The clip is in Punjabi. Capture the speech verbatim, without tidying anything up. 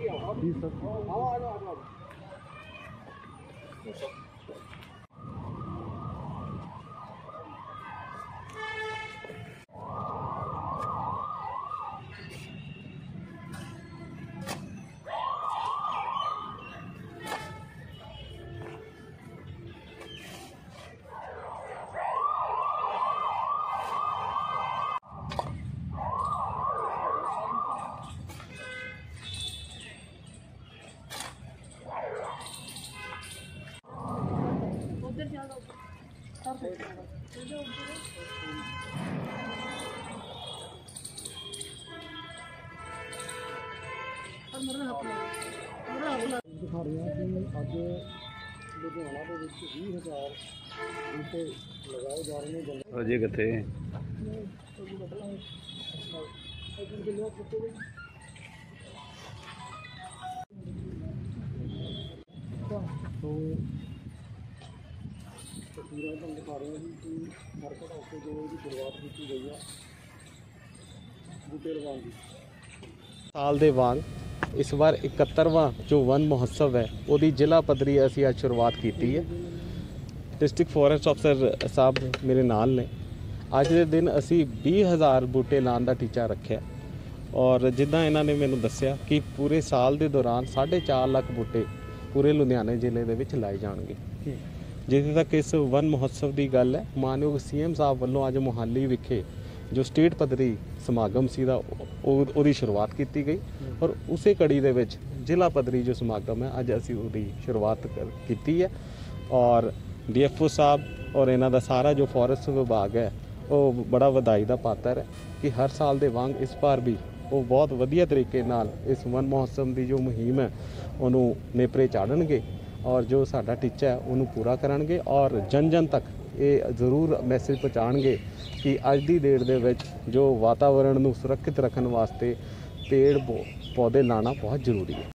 जी सर। उधर चलो दिखा रहे हैं कि अज लुधियाना के भी हज़ार बूटे लगाए जा रहे हैं। अजे किथे तो तस्वीरें तुम दिखा रहे हैं कि मार्केट हाउस से जो इसकी शुरुआत की गई है बूटे लगाने की। साल ਦੇ ਵਾਂਗ ਇਸ ਵਾਰ ਇਕਹੱਤਰਵਾਂ ਜੋ ਵਨ ਮਹੋਤਸਵ ਹੈ ਉਹਦੀ ਜ਼ਿਲ੍ਹਾ ਪੱਧਰੀ ਅਸੀਂ ਅੱਜ ਸ਼ੁਰੂਆਤ ਕੀਤੀ ਹੈ। ਡਿਸਟ੍ਰਿਕਟ ਫੋਰੈਸਟ ਅਫਸਰ ਸਾਹਿਬ ਮੇਰੇ ਨਾਲ ਨੇ। ਅੱਜ ਦੇ ਦਿਨ ਅਸੀਂ ਵੀਹ ਹਜ਼ਾਰ ਬੂਟੇ ਲਾਉਣ ਦਾ ਟੀਚਾ ਰੱਖਿਆ ਔਰ ਜਿੱਦਾਂ ਇਹਨਾਂ ਨੇ ਮੈਨੂੰ ਦੱਸਿਆ ਕਿ ਪੂਰੇ ਸਾਲ ਦੇ ਦੌਰਾਨ ਸਾਢੇ ਚਾਰ ਲੱਖ ਬੂਟੇ ਪੂਰੇ ਲੁਧਿਆਣੇ ਜ਼ਿਲ੍ਹੇ ਦੇ ਵਿੱਚ ਲਾਏ ਜਾਣਗੇ। ਜਿੱਥੇ ਤੱਕ ਇਸ ਵਨ ਮਹੋਤਸਵ ਦੀ ਗੱਲ ਹੈ, ਮਾਨਯੋਗ ਸੀ ਐਮ ਸਾਹਿਬ ਵੱਲੋਂ ਅੱਜ ਮੁਹਾਲੀ ਵਿਖੇ ਜੋ ਸਟੇਟ ਪੱਧਰੀ ਸਮਾਗਮ ਸੀ ਦਾ ਉਹਦੀ ਸ਼ੁਰੂਆਤ ਕੀਤੀ ਗਈ ਔਰ ਉਸੇ ਕੜੀ ਦੇ ਵਿੱਚ ਜ਼ਿਲ੍ਹਾ ਪੱਧਰੀ ਜੋ ਸਮਾਗਮ ਹੈ ਅੱਜ ਅਸੀਂ ਉਹਦੀ ਸ਼ੁਰੂਆਤ ਕੀਤੀ ਹੈ। ਔਰ ਡੀ ਐਫ ਓ ਸਾਹਿਬ ਔਰ ਇਹਨਾਂ ਦਾ ਸਾਰਾ ਜੋ ਫੋਰੈਸਟ ਵਿਭਾਗ ਹੈ ਉਹ ਬੜਾ ਵਧਾਈ ਦਾ ਪਾਤਰ ਹੈ ਕਿ ਹਰ ਸਾਲ ਦੇ ਵਾਂਗ ਇਸ ਵਾਰ ਵੀ ਉਹ ਬਹੁਤ ਵਧੀਆ ਤਰੀਕੇ ਨਾਲ ਇਸ ਵਨ ਮਹੋਤਸਵ ਦੀ ਜੋ ਮੁਹਿੰਮ ਹੈ ਉਹਨੂੰ ਨੇਪਰੇ ਚਾੜਨਗੇ ਔਰ ਜੋ ਸਾਡਾ ਟੀਚਾ ਹੈ ਉਹਨੂੰ ਪੂਰਾ ਕਰਨਗੇ ਔਰ ਜਨ ਜਨ ਤੱਕ ਇਹ ਜ਼ਰੂਰ ਮੈਸੇਜ ਪਹੁੰਚਾਉਣਗੇ ਕਿ ਅੱਜ ਦੀ ਡੇਟ ਦੇ ਵਿੱਚ ਜੋ ਵਾਤਾਵਰਣ ਨੂੰ ਸੁਰੱਖਿਅਤ ਰੱਖਣ ਵਾਸਤੇ ਪੇੜ ਪੌਦੇ ਲਾਉਣਾ ਬਹੁਤ ਜ਼ਰੂਰੀ ਹੈ।